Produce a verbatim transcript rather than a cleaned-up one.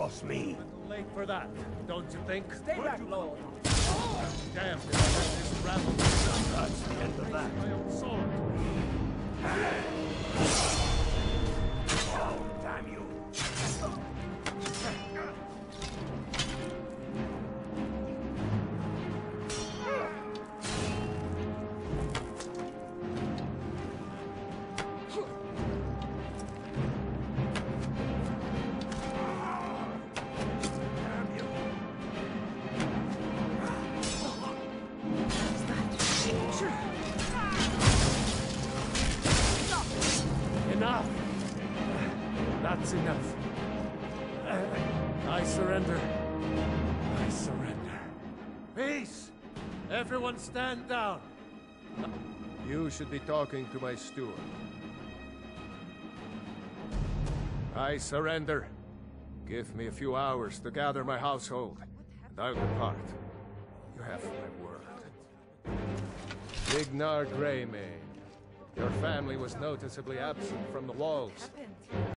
cross me. Late for that, don't you think? Stay back, Lord. Damn, did I let this rabble? That's the end of that. My own sword. Oh, damn you. Enough! That's enough. I surrender. I surrender. Peace! Everyone stand down. You should be talking to my steward. I surrender. Give me a few hours to gather my household, and I'll depart. You have my word. Ignar Greymane. Your family was noticeably absent from the walls.